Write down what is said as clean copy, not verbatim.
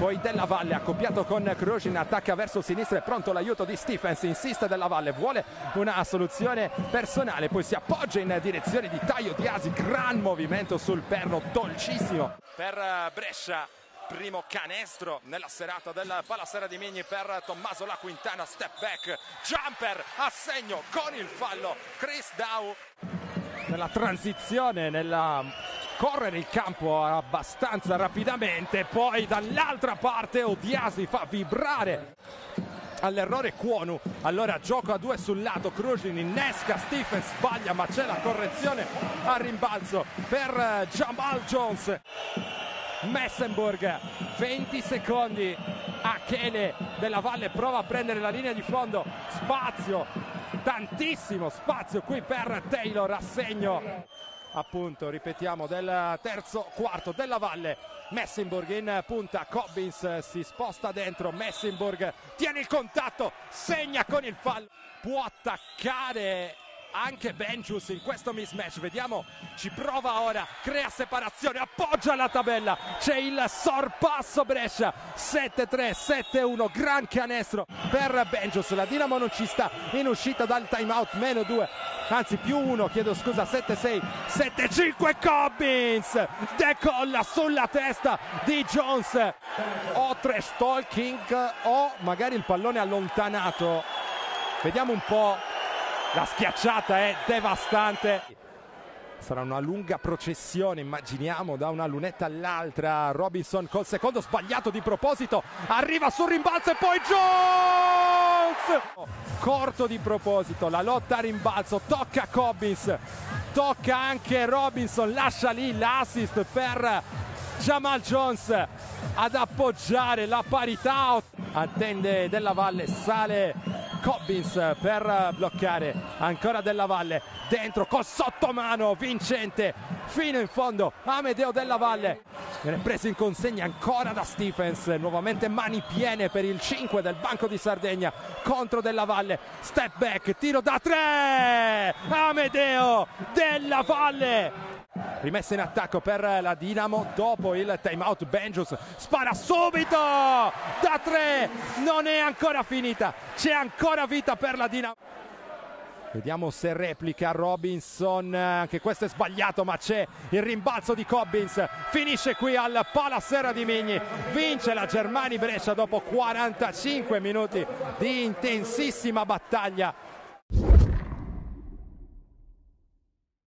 poi Della Valle accoppiato con Krujin, attacca verso sinistra, è pronto l'aiuto di Stephens, insiste Della Valle, vuole una soluzione personale, poi si appoggia in direzione di Taio Diasi, gran movimento sul perno, dolcissimo per Brescia. Primo canestro nella serata del Palasera di Migni per Tommaso La Quintana, step back, jumper a segno con il fallo. Chris Dow nella transizione, nella correre il campo abbastanza rapidamente, poi dall'altra parte Odiasi fa vibrare all'errore Kwonu, allora gioco a due sul lato, Krujin innesca, Stephens sbaglia ma c'è la correzione a rimbalzo per Jamal Jones. Messenburg, 20 secondi, Achele Della Valle prova a prendere la linea di fondo, spazio, tantissimo spazio qui per Taylor, a segno appunto, ripetiamo, del terzo quarto. Della Valle, Messenburg in punta, Cobbins si sposta dentro, Messenburg tiene il contatto, segna con il fallo, può attaccare anche Benjus in questo mismatch, vediamo, ci prova ora, crea separazione, appoggia la tabella, c'è il sorpasso Brescia, 7-3, 7-1, gran canestro per Benjus, la Dinamo non ci sta in uscita dal timeout, -2, anzi +1, chiedo scusa, 7-6, 7-5, Cobbins decolla sulla testa di Jones, o trash talking o magari il pallone allontanato, vediamo un po'. La schiacciata è devastante. Sarà una lunga processione, immaginiamo, da una lunetta all'altra. Robinson col secondo sbagliato di proposito. Arriva sul rimbalzo e poi Jones! Corto di proposito, la lotta a rimbalzo. Tocca Cobbins, tocca anche Robinson. Lascia lì l'assist per Jamal Jones ad appoggiare la parità. Attende Della Valle, sale Cobbins per bloccare, ancora Della Valle dentro col sottomano vincente fino in fondo, Amedeo Della Valle viene preso in consegna ancora da Stephens, nuovamente mani piene per il 5 del Banco di Sardegna contro Della Valle, step back, tiro da 3, Amedeo Della Valle. Rimessa in attacco per la Dinamo dopo il timeout, Benjus spara subito da 3, non è ancora finita, c'è ancora vita per la Dinamo. Vediamo se replica Robinson, anche questo è sbagliato ma c'è il rimbalzo di Cobbins, finisce qui al Palasera di Migni, vince la Germani Brescia dopo 45 minuti di intensissima battaglia.